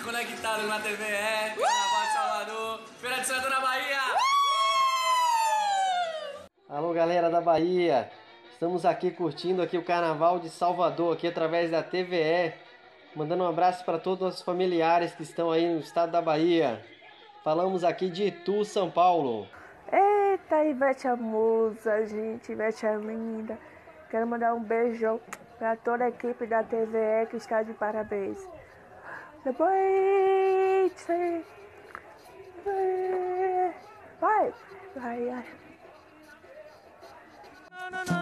conectados na TVE, Carnaval de Salvador, Feira de Santana, Bahia! Alô, galera da Bahia! Estamos aqui curtindo aqui o Carnaval de Salvador, aqui através da TVE. Mandando um abraço para todos os familiares que estão aí no estado da Bahia. Falamos aqui de Itu, São Paulo. Eita, Ivete a musa, gente, Ivete é linda. Quero mandar um beijo para toda a equipe da TVE que está de parabéns. Depois, vai. Não, não, não.